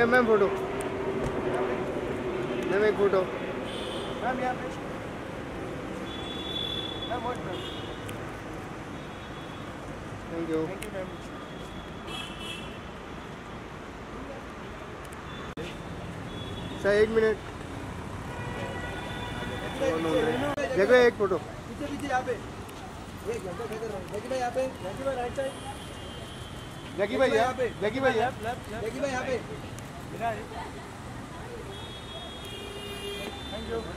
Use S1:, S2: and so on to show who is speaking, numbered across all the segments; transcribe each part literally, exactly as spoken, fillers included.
S1: Ma'am ma'am photo, ma'am एक photo.
S2: Ma'am यहाँ पे ma'am vote ma'am.
S1: Thank you.
S2: Thank you ma'am.
S1: Sir एक minute, देखो एक फोटो।
S2: पीछे पीछे यहाँ पे एक घंटा खड़े रहो। जैकी भाई यहाँ पे, जैकी भाई राइट साइड,
S1: जैकी भाई यहाँ पे, जैकी भाई यहाँ
S2: जैकी भाई यहाँ पे। Thank you.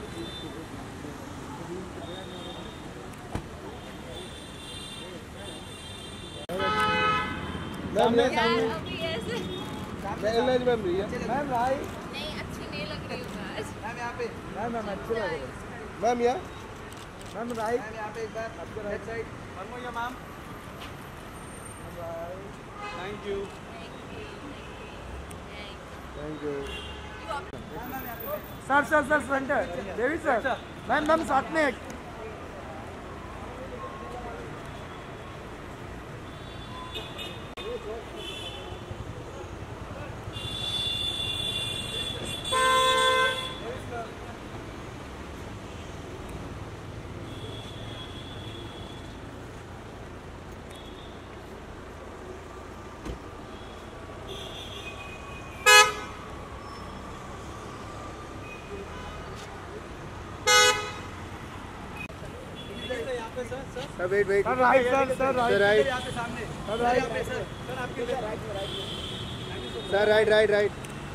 S1: मैम ने
S3: यार अभी ऐसे
S1: मैम मैम रही है।
S2: Ma'am right.
S3: नहीं अच्छी नहीं लग रही हूँ आज।
S2: मैम यहाँ पे। मैम मैम अच्छे लग रहे हैं।
S1: मैम यहाँ
S2: मैम राइट। मैम यहाँ पे एक बार आपको राइट साइड। वन मोर या ma'am. Thank you.
S1: Thank you.
S2: Sir sir sir front है देवी सर। मैम मैम साथ में एक।
S1: Sir wait wait.
S2: Sir right sir sir
S1: sir right.
S2: यहाँ पे सामने। सर राइट पे सर। सर आपके लिए राइट में राइट में।
S1: Sir right right right.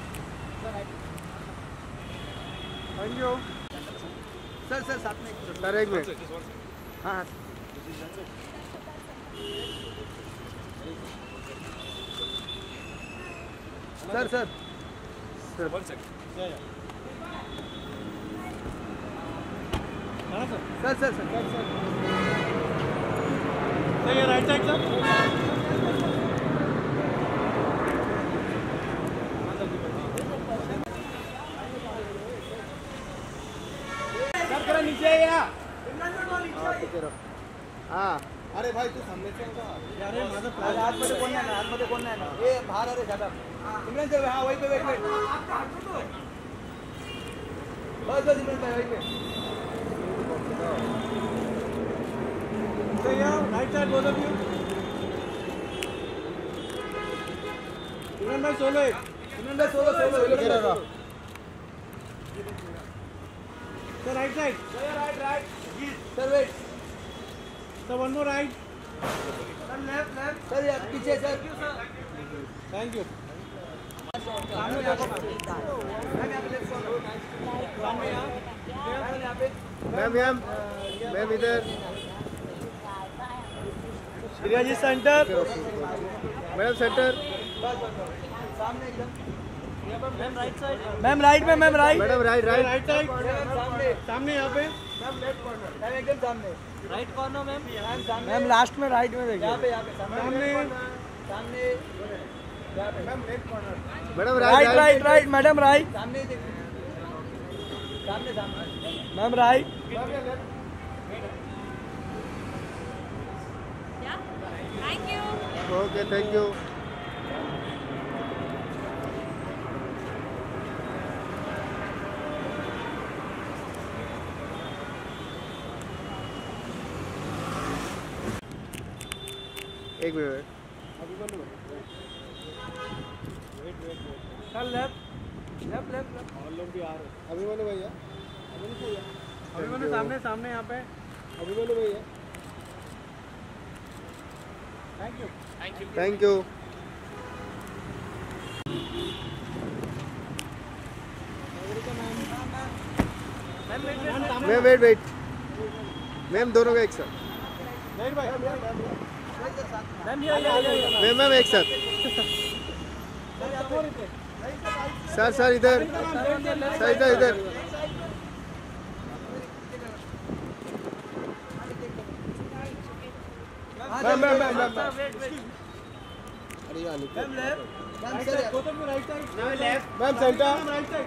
S2: Thank you. Sir sir साथ में।
S1: सर एक मिनट।
S2: हाँ हाँ। Sir sir
S1: sir
S2: sir sir sir
S4: ये राइट साइड सर।
S2: सर थोड़ा नीचे है या
S1: हाँ अरे भाई तू सामने से
S2: अरे आतमध्ये कोण नाही ना आतमध्ये कोण नाही ना ए बाहेर अरे दादा इमरान सर हाँ वहीं पे वेट वेट बस बस इमरान भाई वहीं पे
S4: So yeah, right side both of you. Imran bhai solo एक.
S2: इमरान भाई सोलो सोलो इधर रहो
S4: So right side.
S2: Sir right right sir wait
S4: So one more right.
S2: Sir left left sir यार पीछे सर
S4: Thank you.
S2: सामने देखो ma'am यहाँ पे लेफ्ट कॉर्नर सामने यहाँ मैम यहाँ पे
S1: मैम मैम मैम इधर
S4: Shriyaji center.
S1: Madam centre.
S2: सामने एकदम
S4: Ma'am right side.
S2: Ma'am right में ma'am right
S1: madam right right.
S4: Right side.
S2: सामने
S4: सामने यहाँ पे.
S2: मैम लेफ्ट कॉर्नर मैम एकदम सामने
S4: Right corner मैम.
S2: मैम सामने मैम लास्ट में राइट में देखिए यहाँ पे यहाँ पे सामने
S4: सामने.
S2: सामने यहाँ पे ma'am left corner
S1: madam
S2: right
S1: right
S2: right right madam right सामने देखिए सामने सामने ma'am right
S3: Yeah. Thank you.
S1: Okay thank you. एक minute.
S2: Sir left left left left
S4: और लोग भी आ रहे हैं.
S1: अभिमन्यु भैया
S4: अभिमन्यु सामने सामने यहाँ पे.
S1: अभिमन्यु भैया
S4: Thank you.
S1: Thank you. Ma'am wait wait ma'am दोनों का एक साथ।
S4: Right भाई.
S2: मैम ये ये ये
S1: मैम मैम एक साथ। सर सर इधर सर इधर इधर। Ma'am ma'am ma'am ma'am
S2: ma'am left ma'am sir
S4: Both of you right side.
S1: Ma'am centre.
S4: Right side.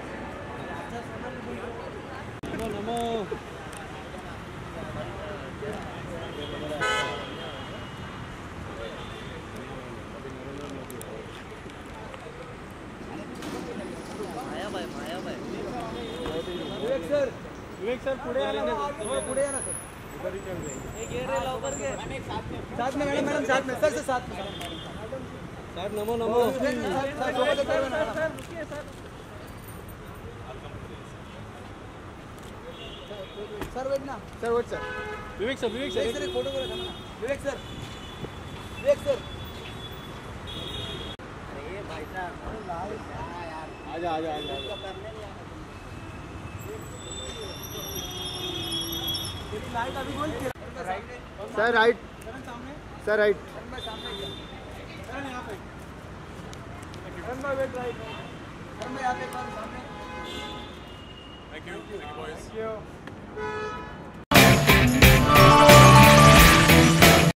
S4: Namo Namo.
S2: Sir
S4: Vivek sir पुढे आले ना
S2: हो पुढे या ना सर
S4: इधर ही चल जाएंगे
S2: एक ये रे लवकर के साथ में मैडम मैडम साथ में सर से साथ में
S4: सर नमो नमो
S2: सर सोबत करो ना सर वेट ना
S1: sir wait sir
S4: Vivek sir Vivek
S2: Vivek
S4: sir
S2: sir एक फोटो करो ना विवेक सर विवेक सर अरे भाई साहब
S4: आजा आजा आजा
S2: लाइट अभी बोल
S1: सर राइट
S4: सामने
S1: सर राइट
S2: सामने
S4: सर यहाँ पे
S2: run by wait right run में यहाँ पे सामने
S5: Thank you. Thank you, boys.
S4: Thank you.